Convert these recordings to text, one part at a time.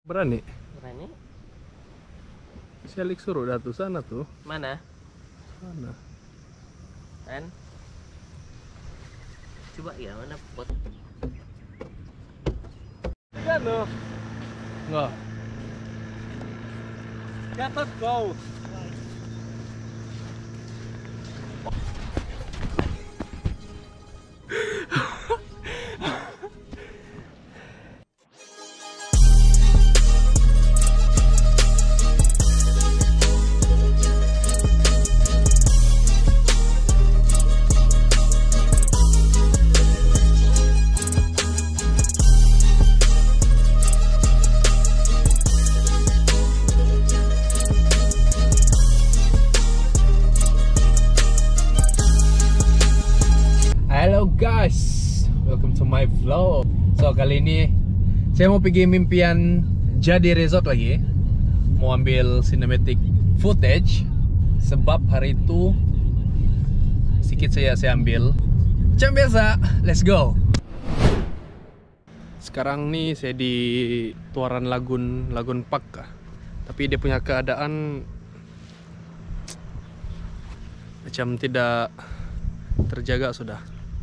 Berani? Berani? Si Alik suruh dah tuh sana tuh. Mana? Sana. Kan? Coba ya mana pot? Ano? Enggak. Gatot kau. Halo guys, welcome to my vlog. So kali ini saya mau pergi mimpian jadi resort lagi. Mau ambil cinematic footage. Sebab hari itu sedikit saya ambil. Macam biasa, let's go. Sekarang nih saya di Tuaran Lagun Park. Tapi dia punya keadaan macam tidak terjaga sudah.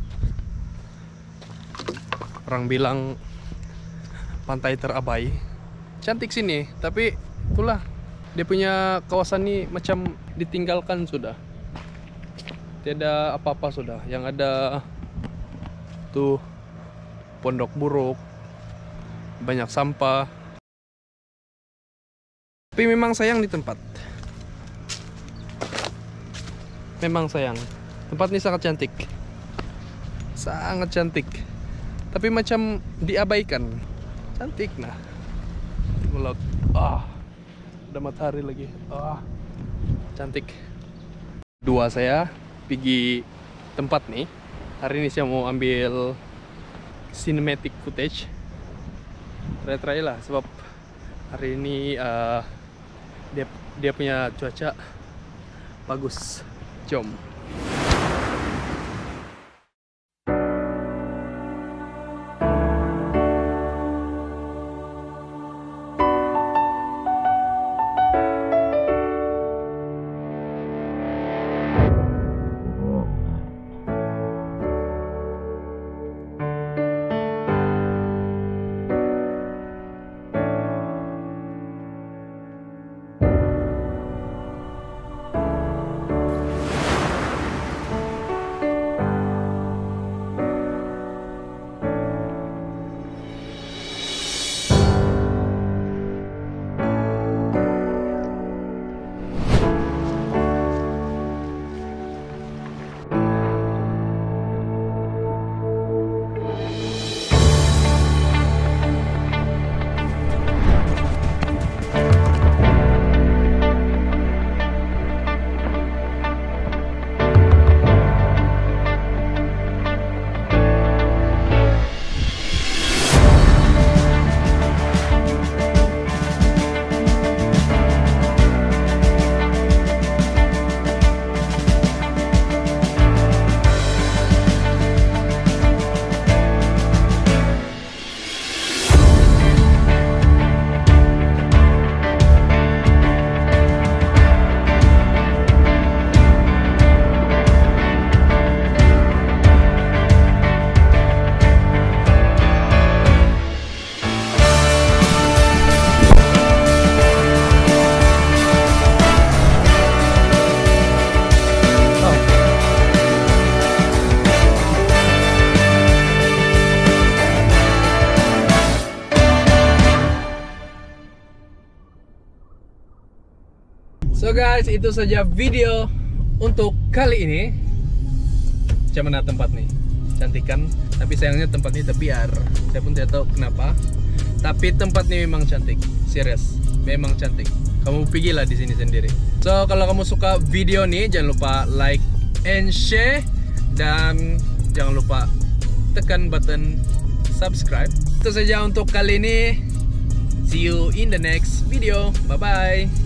Orang bilang pantai terabai. Cantik sini, tapi itulah dia punya kawasan ini macam ditinggalkan sudah. Tiada apa-apa sudah. Yang ada tuh pondok buruk, banyak sampah. Tapi memang sayang di tempat. Memang sayang. Tempat ini sangat cantik. Sangat cantik. Tapi macam diabaikan. Cantik nah. Melot. Ada matahari lagi. Cantik. Dua saya pergi tempat nih. Hari ini saya mau ambil cinematic footage. Try lah sebab hari ini dia punya cuaca bagus. Jom. So guys, itu saja video untuk kali ini. Macam mana tempat nih? Cantik kan? Tapi sayangnya tempat ini terbiar. Saya pun tidak tahu kenapa. Tapi tempat ini memang cantik. Serius, memang cantik. Kamu pergilah di sini sendiri. So kalau kamu suka video nih, jangan lupa like and share. Dan jangan lupa tekan button subscribe. Itu saja untuk kali ini. See you in the next video. Bye bye.